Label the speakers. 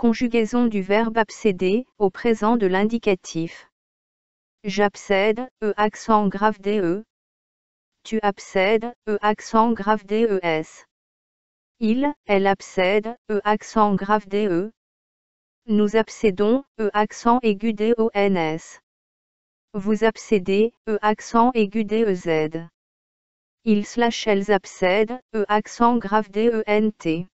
Speaker 1: Conjugaison du verbe abcéder, au présent de l'indicatif. J'abcède, accent grave DE. Tu abcèdes, accent grave DES. Elle abcède, accent grave DE. Nous abcédons, accent aigu DONS. Vous abcédez, accent aigu DEZ. Elles abcèdent, accent grave DENT.